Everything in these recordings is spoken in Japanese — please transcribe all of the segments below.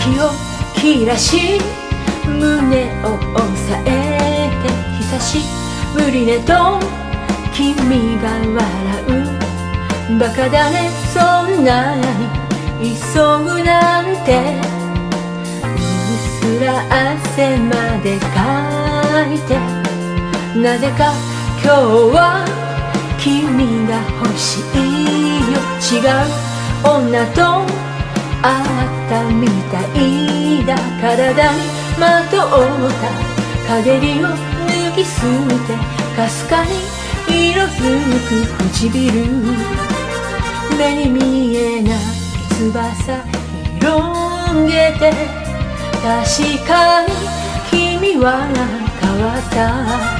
息を切らし胸を押さえて久しぶりねと君が笑う。バカだねそんなに急ぐなんて。うっすら汗までかいてなぜか今日は君が欲しいよ。違う女と会ったみたいだ。体にまとった陰りを脱ぎ捨てかすかに色づく唇。目に見えない翼広げて確かに君は変わった。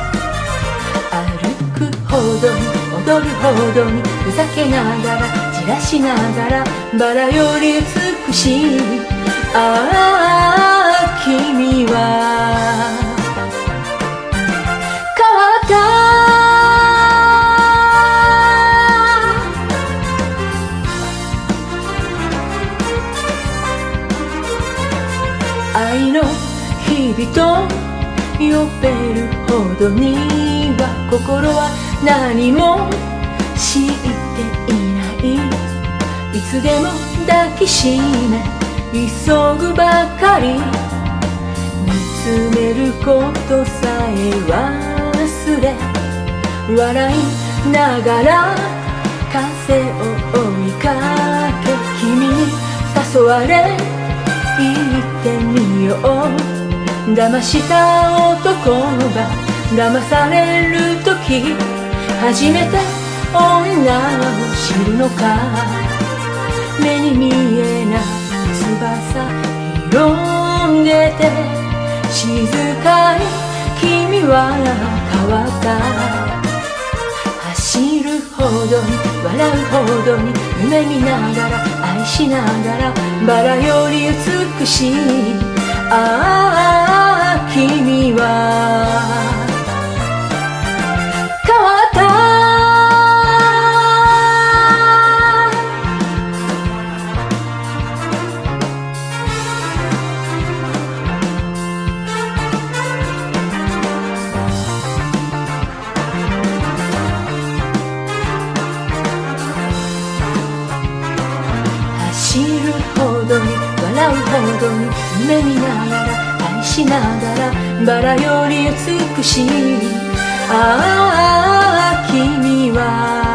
歩くほどに踊るほどにふざけながら散らしながらバラより美しい。ああ君は変わった。愛の日々と呼べるほどには心は何も知っていない。いつでも抱きしめ急ぐばかり。見つめることさえ忘れ笑いながら風を追いかけ君に誘われ行ってみよう。騙した男が騙されるとき初めて女を知るのか。目に見えない翼広げて静かに君は変わった。走るほどに笑うほどに夢見ながら愛しながらバラより美しい。ああ君は変わった。走るほどに笑うほどに夢見ながら愛しながらバラより美しい。ああ君は